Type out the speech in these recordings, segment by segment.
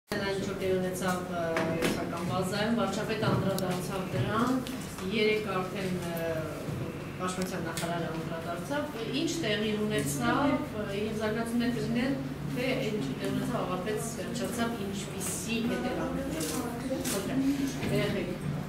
Վարչապետը անդրադարձավ դրան, 3 արդեն Պաշտպանության նախարարը անդրադարձավ, ինչ տեղի ունեցավ եւ զարգացումներ կլինեն, թե ինչ տեղի ունեցավ, ավարտվեց, վերջացավ, ինչպիսի հետևանքներ։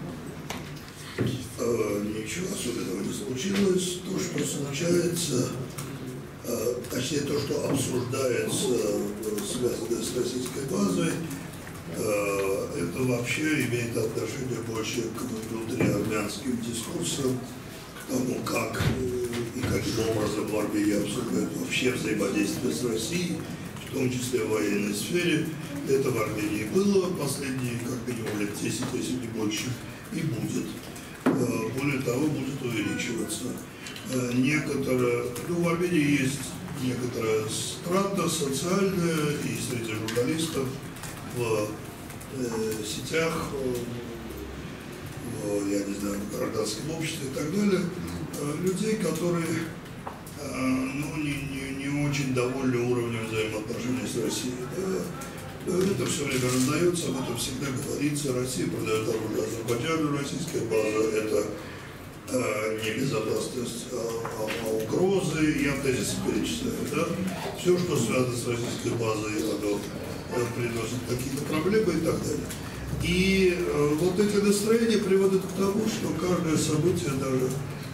Ничего особенного не случилось. То, что случается, точнее то, что обсуждается, связанное с российской базой, это вообще имеет отношение больше к внутриармянским дискурсам, к тому, как и каким образом в Армении обсуждают вообще взаимодействие с Россией, в том числе в военной сфере. Это в Армении было последние, как минимум, лет 10, если не больше, и будет. Более того, будет увеличиваться. В Армении есть некоторая страта социальная и среди журналистов, в сетях, я не знаю, в гражданском обществе и так далее, людей, которые не очень довольны уровнем взаимоотношений с Россией. Это все время раздается, об этом всегда говорится. Россия продает оружие Азербайджану, российская база – это не безопасность, а угрозы. Я тезисы перечисляю. Да? Все, что связано с российской базой, оно приносит какие-то проблемы и так далее. И вот эти настроения приводят к тому, что каждое событие, даже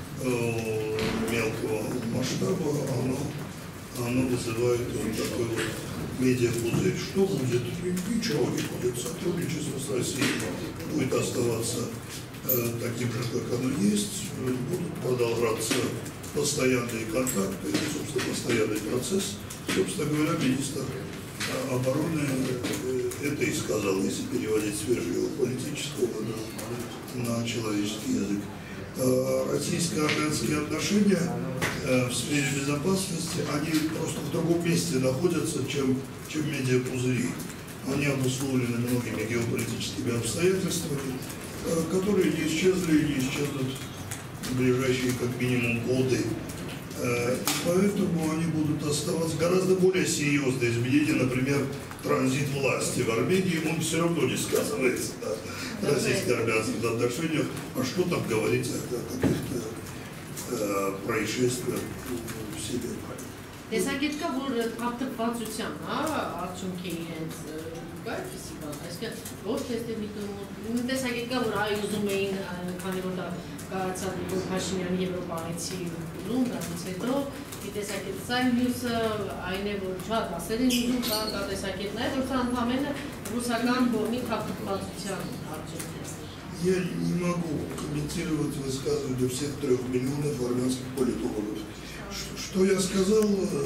мелкого масштаба, оно вызывает вот такой вот медиапузырь. Что будет? Ничего не будет. Сотрудничество с Россией будет оставаться таким же, как оно есть. Будут продолжаться постоянные контакты, собственно, постоянный процесс. Собственно говоря, министр обороны это и сказал, если переводить с геополитического на человеческий язык. Российско-армянские отношения в сфере безопасности, они просто в другом месте находятся, чем медиапузыри. Они обусловлены многими геополитическими обстоятельствами, которые не исчезли и не исчезнут в ближайшие как минимум годы. И поэтому они будут оставаться гораздо более серьезные изменения, например, транзит власти в Армении, он все равно не сказывается на российско-армянских отношениях, а что там говорить о каких-то происшествиях в себе. Տեսակետ կա, որ ապտպվածության, արդյունքի իրենց գայցի բան, այսինքն ոչ թե տեսակետ կա, որ այ ուզում էին, քանի որ դա կարծած որ Փաշինյանի Եվրոպայցի ուզում, դրանից հետո մի տեսակետ սա մյուսը այն է, որ շատ ասել են ուզում, կա տեսակետն է, որ սա ընդհանրապես ռուսական կողմի ապտպվածության արդյունքն է։ Я не могу комментировать высказывания всех 3 миллионов армянских политологов. Что я сказал,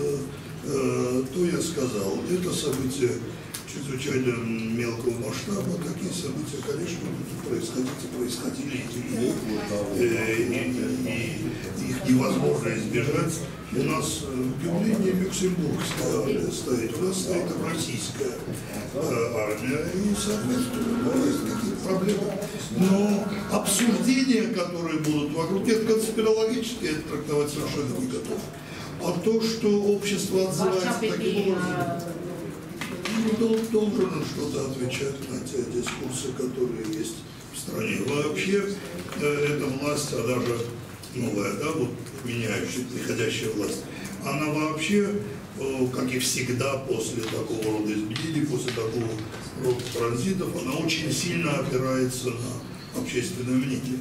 то я сказал. Это события чрезвычайно мелкого масштаба. Такие события, конечно, будут происходить и происходили. И их невозможно избежать. У нас в Берлине люксембургская армия стоит, у нас стоит российская армия. И, соответственно, есть какие-то проблемы. Но обсуждения, которые будут вокруг, это конспирологически, это трактовать совершенно не готов. А то, что общество отзывается таким образом, должен что-то отвечать на те дискурсы, которые есть в стране. Вообще, эта власть, а даже новая, да, вот меняющая, приходящая власть, она вообще, как и всегда после такого рода изменений, после такого рода транзитов, она очень сильно опирается на общественное мнение.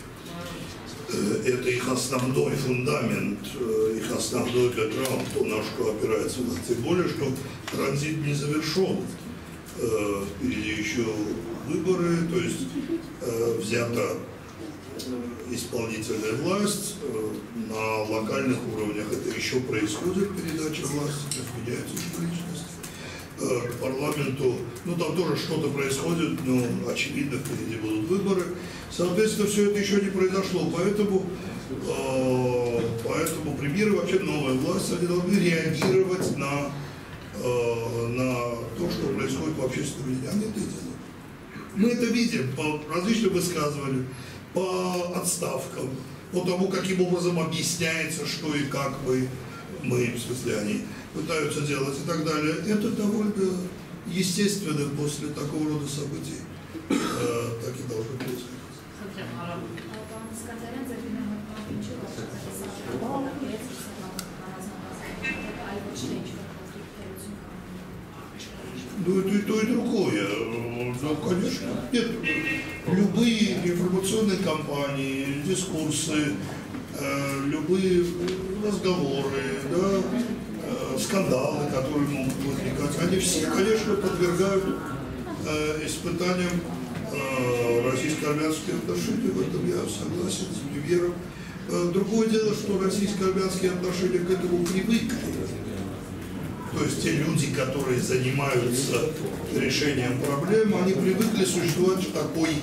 Это их основной фундамент, их основной бэкграунд, то, на что опирается власть. Тем более, что транзит не завершен. Впереди еще выборы, то есть взята исполнительная власть, на локальных уровнях это еще происходит, передача власти, то есть меняется личность. К парламенту, ну там тоже что-то происходит, но очевидно впереди будут выборы. Соответственно, все это еще не произошло, поэтому премьеры, вообще новая власть, они должны реагировать на то, что происходит в общественном мнении. Они это делают. Мы это видим по различным высказываниям, по отставкам, по тому, каким образом объясняется, что и как мы, в смысле они, пытаются делать и так далее. Это довольно естественно, после такого рода событий так и должно происходить. Ну, это и то, и другое. Ну, конечно, нет. Любые информационные кампании, дискурсы, любые разговоры, да, скандалы, которые могут возникать, они все, конечно, подвергают испытаниям российско-армянские отношения. В этом я согласен с премьером. Другое дело, что российско-армянские отношения к этому привыкли. То есть те люди, которые занимаются решением проблем, они привыкли существовать в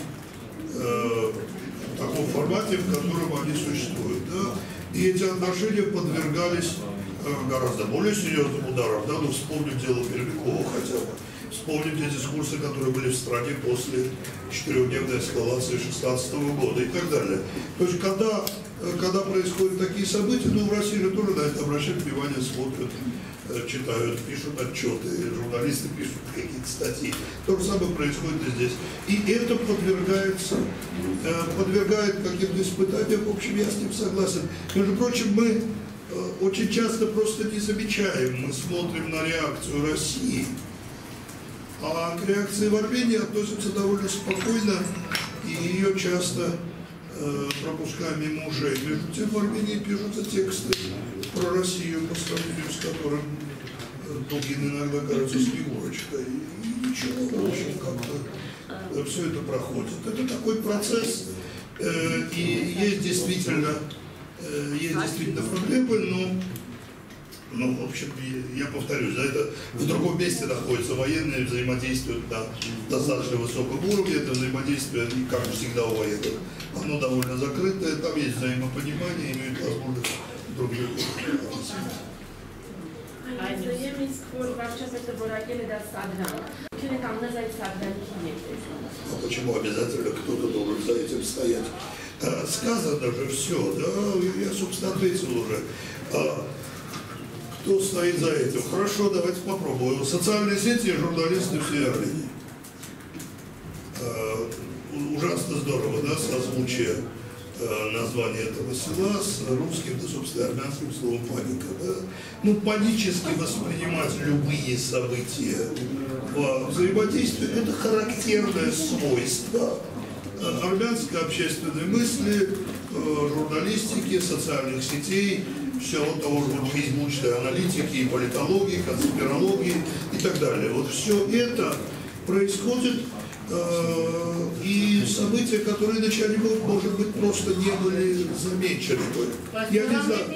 таком формате, в котором они существуют. Да? И эти отношения подвергались гораздо более серьезным ударам. Да? Ну, вспомним дело Пермякова хотя бы. Вспомните дискурсы, которые были в стране после 4-дневной эскалации 2016 года и так далее. То есть, когда происходят такие события, ну, в России же тоже на это обращают внимание, смотрят, читают, пишут отчеты, журналисты пишут какие-то статьи. То же самое происходит и здесь. И это подвергает каким-то испытаниям. В общем, я с ним согласен. Между прочим, мы очень часто просто не замечаем, мы смотрим на реакцию России. А к реакции в Армении относятся довольно спокойно, и ее часто пропускаем мимо ушей. Между тем в Армении пишутся тексты про Россию, по сравнению с которым Дугин иногда кажется снегурочкой. И ничего, в общем, как-то все это проходит. Это такой процесс, и есть действительно проблемы, но, в общем, я повторюсь, да, это в другом месте находится, военные взаимодействуют на достаточно высоком уровне, это взаимодействие, как всегда у военных, оно довольно закрытое, там есть взаимопонимание, имеют возможность друг друга. А почему обязательно кто-то должен за этим стоять? Сказано же все, да, я, собственно, ответил уже. Кто стоит за этим? Хорошо, давайте попробуем. Социальные сети и журналисты всей Армении. Ужасно здорово, да, созвучие названия этого села с русским, да, собственно, армянским словом паника. Да? Ну, панически воспринимать любые события в взаимодействии – это характерное свойство армянской общественной мысли, журналистики, социальных сетей, всего того же фейсбучной аналитики, и политологии, конспирологии и так далее. Вот все это происходит, и события, которые начали, может быть, просто не были замечены. Я не знаю.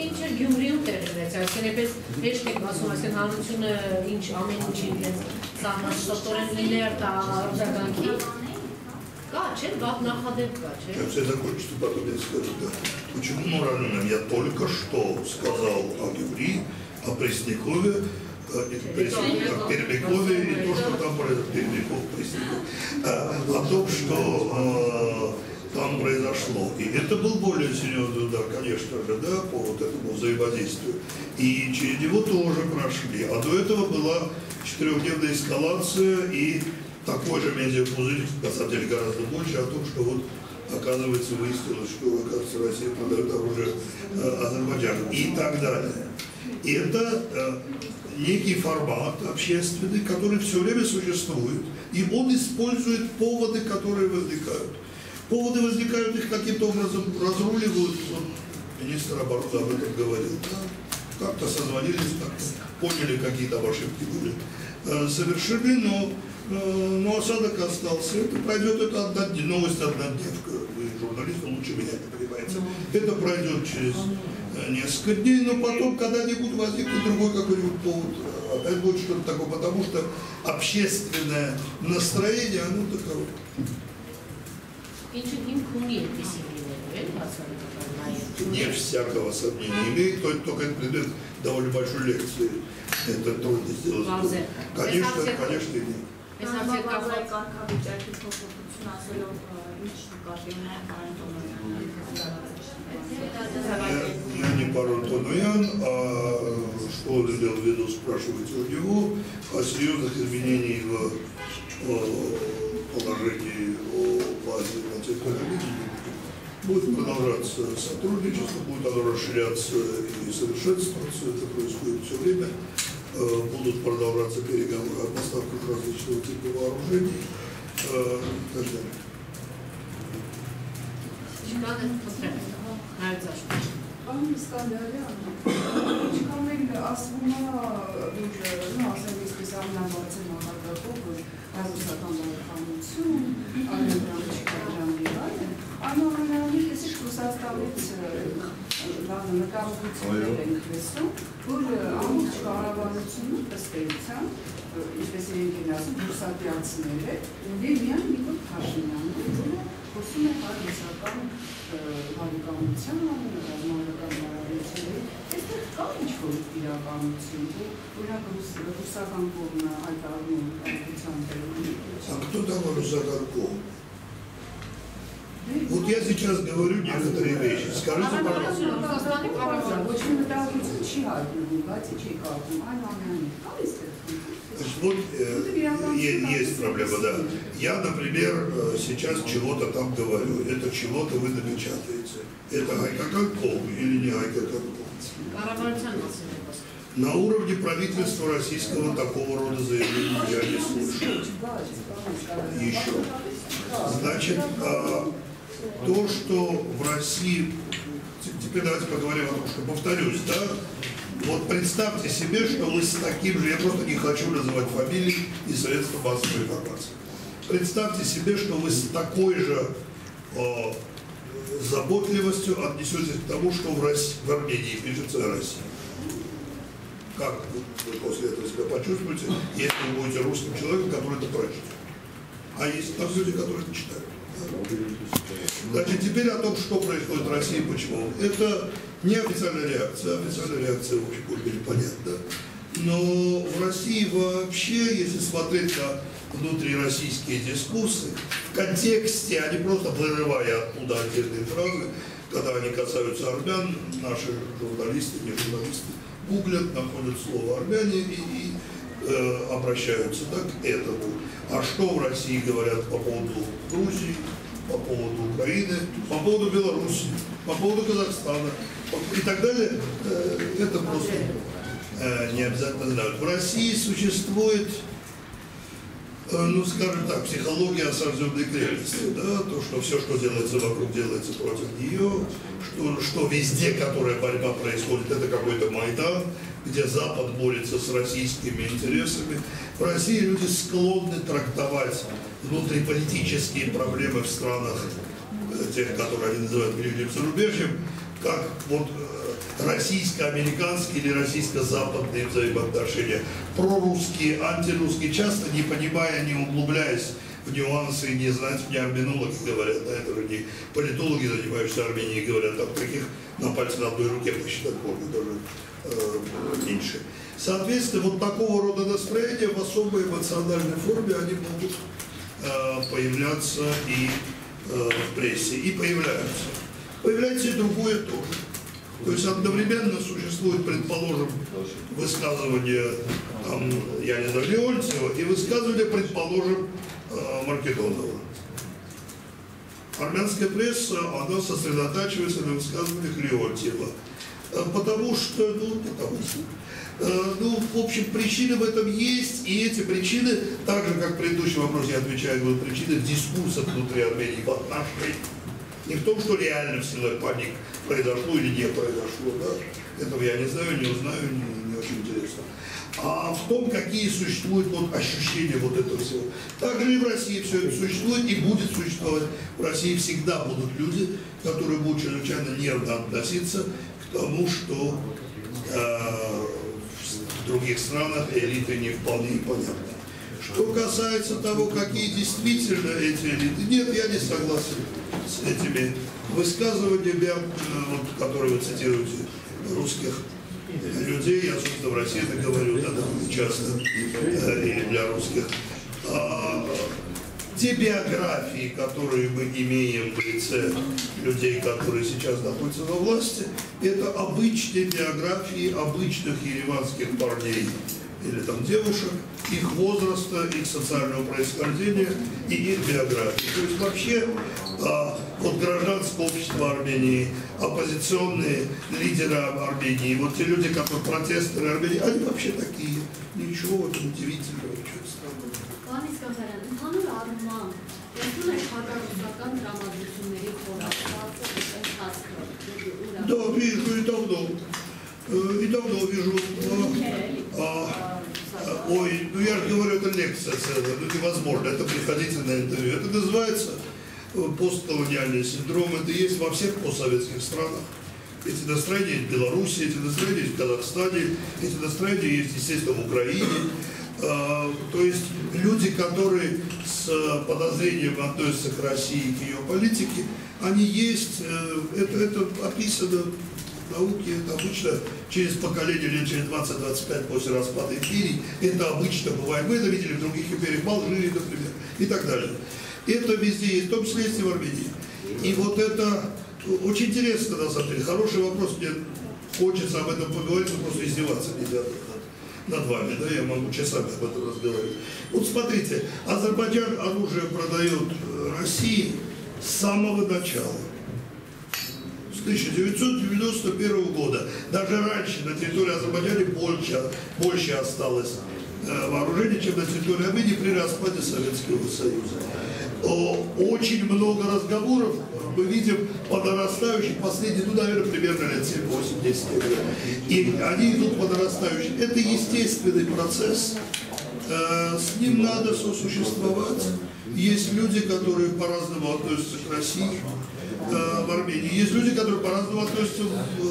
Сейчас я закончу, потом я скажу, да. Почему Нурануном я только что сказал о Гюмри, о Преснякове, о Пермякове и то, что там произошло, о том, что там произошло. И это был более серьезный удар, конечно же, да, по вот этому взаимодействию. И через него тоже прошли. А до этого была 4-дневная эскалация и такой же медиапузырь, на самом деле гораздо больше, о том, что вот, оказывается, выяснилось, что, оказывается, Россия продает оружие Азербайджану и так далее. И это некий формат общественный, который все время существует, и он использует поводы, которые возникают. Поводы возникают, их каким-то образом разруливают. Вот, министр обороны об этом говорил. Да? Как-то созвонились, как-то поняли, какие там ошибки были совершены, но осадок остался. Это пройдет, это новость однодневка. Вы, журналисты, лучше меня это понимаете. Это пройдет через несколько дней, но потом когда-нибудь возникнет другой какой-нибудь повод. Опять будет что-то такое, потому что общественное настроение, оно таково. Не всякого сомнения. Имеет только этот предмет довольно большой лекции. Это трудно сделать. Конечно, нет. Այս հարցի կապված կարգավիճակի փոփոխություն ասելով ինչ նկատի ունեն Պարոն Տոնոյանը Я не Парон Тонуян, а что он имел в виду, спрашивайте у него, о серьезных изменениях в положении о базе на территории. Будет продолжаться сотрудничество, будет оно расширяться и совершенствоваться, это происходит все время. Будут продолжаться переговоры о поставках различного типа вооружений и так далее. Պարոն Իսկանդարյան, ինչքան էլ ասվում է, որ ասենք այսպես ամենաբարձր մակարդակով, որ ռազմական բարեկամություն, արևելյան չկայրան եւ այլն, այնուամենայնիվ ես Ռուսաստանից լավ նկարողություններ ենք տեսնում, որ ամբողջ կառավարությունը ըստ էության, ինչպես իրենք են ասում, ռուսատյանցներ է, եւ միայն Նիկոլ Փաշինյանը, որը խոսում է հայ-ռուսական բարեկամության, ռազմական բարեկամությունների, այստեղ կա ինչ-որ իրականություն, օրինակ ռուսական կողմը հայտարարում բարեկամության դերում։ А кто такой русский ком? Вот я сейчас говорю некоторые вещи. Скажите, пожалуйста. Очень мտահոգություն չի հայտնում, բայց չի կարծում, այնուամենայնիվ կա այստեղ։ Значит, вот есть проблема, да. Я, например, сейчас чего-то там говорю. Это чего-то вы напечатаете. Это Гайкаканком или не Гайкаканком? На уровне правительства российского такого рода заявлений я не слышу. Еще. Значит, то, что в России... Теперь давайте поговорим о том, что повторюсь, да? Вот представьте себе, что вы с таким же, я просто не хочу называть фамилии и средства массовой информации. Представьте себе, что вы с такой же заботливостью отнесетесь к тому, что в Армении пишется о России. Как вы после этого себя почувствуете, если вы будете русским человеком, который это прочтет? А есть там люди, которые это читают. Значит, теперь о том, что происходит в России, почему. Это не официальная реакция. Официальная реакция, в общем, более понятна. Но в России вообще, если смотреть на внутрироссийские дискуссии, в контексте, а не просто вырывая оттуда отдельные фразы, когда они касаются армян, наши журналисты, не журналисты, гуглят, находят слово армяне и обращаются к этому. А что в России говорят по поводу Грузии, по поводу Украины, по поводу Беларуси, по поводу Казахстана и так далее, это просто не обязательно знают. В России существует, ну скажем так, психология осажденной крепости, да? То, что все, что делается вокруг, делается против нее, что везде, которая борьба происходит, это какой-то Майдан, где Запад борется с российскими интересами. В России люди склонны трактовать внутриполитические проблемы в странах, тех, которые они называют ближним зарубежьем, как вот российско-американские или российско-западные взаимоотношения, прорусские, антирусские, часто не понимая, не углубляясь в нюансы, не знать, мне армянологи говорят, да, это же не политологи, занимающиеся Арменией, говорят, там таких на пальце на одной руке посчитать можно, даже меньше. Соответственно, вот такого рода настроения в особой эмоциональной форме они могут появляться и в прессе, и появляются. Появляется и другое тоже. То есть одновременно существует, предположим, высказывание, там, я не знаю, Леонтьева и высказывание, предположим, Маркедонова. Армянская пресса, она сосредотачивается на высказываниях Леонтьева. Потому что, в общем, причины в этом есть, и эти причины, так же, как в предыдущем вопросе я отвечаю, будут причины в дискуссах внутри Армении в отношении. Не в том, что реально в силах паник произошло или не произошло, да? Этого я не знаю, не узнаю, не очень интересно. А в том, какие существуют вот ощущения вот этого всего. Также и в России все это существует и будет существовать. В России всегда будут люди, которые будут чрезвычайно нервно относиться к тому, что в других странах элиты не вполне понятны. Что касается того, какие действительно эти элиты, нет, я не согласен с этими высказываниями, вот, которые вы цитируете, русских людей. Я, собственно, в России это говорю, да, довольно часто, или для русских Те биографии, которые мы имеем в лице людей, которые сейчас находятся во власти, это обычные биографии обычных ереванских парней или там девушек, их возраста, их социального происхождения и их биографии. То есть вообще вот гражданское общество Армении, оппозиционные лидеры Армении, вот те люди, которые протестеры Армении, они вообще такие. Ничего в этом удивительного, ничего странного. Կանից կազարյան, ընդհանուր առմամբ, տեսնում եք հակառուսական տրամադրությունների խորացվածը ընթացքը։ Да, вижу и давно. И давно вижу. Ой, ну я же говорю, это лекция целая, ну невозможно, это приходите на интервью. Это называется постколониальный синдром, это есть во всех постсоветских странах. Эти настроения есть в Беларуси, эти настроения есть в Казахстане, эти настроения есть, естественно, в Украине. То есть люди, которые с подозрением относятся к России и к ее политике, они есть, это описано в науке, это обычно через поколение, лет через 20-25 после распада империи, это обычно бывает. Мы это видели в других империях, в Алжире, например, и так далее. Это везде есть, в том числе и в Армении. И вот это очень интересно, на самом деле, хороший вопрос, мне хочется об этом поговорить, но просто издеваться нельзя над вами, да, я могу часами об этом разговаривать. Вот смотрите, Азербайджан оружие продает России с самого начала, с 1991 года. Даже раньше на территории Азербайджана больше осталось вооружений, чем на территории Армении при распаде Советского Союза. Очень много разговоров мы видим по нарастающей, последние, ну, наверное, примерно лет 7, 8, 10 лет. И они идут по нарастающей. Это естественный процесс. С ним надо сосуществовать. Есть люди, которые по-разному относятся к России в Армении. Есть люди, которые по-разному относятся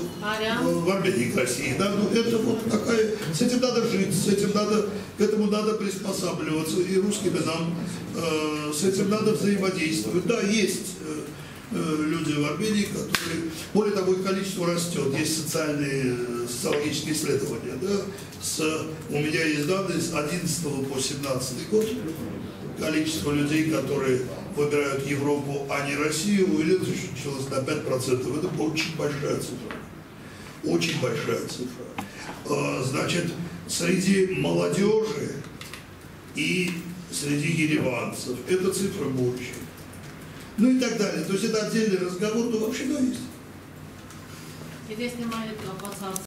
в Армении к России. Да? Ну, это вот такая, с этим надо жить, к этому надо приспосабливаться. И русским, и нам с этим надо взаимодействовать. Да, есть люди в Армении, которые, более того, их количество растет. Есть социологические исследования. Да? У меня есть данные с 11 по 17 год. Количество людей, которые выбирают Европу, а не Россию, увеличилось на 5%. Это очень большая цифра. Очень большая цифра. Значит, среди молодежи и среди ереванцев эта цифра больше. Ну и так далее. То есть это отдельный разговор, но вообще да есть.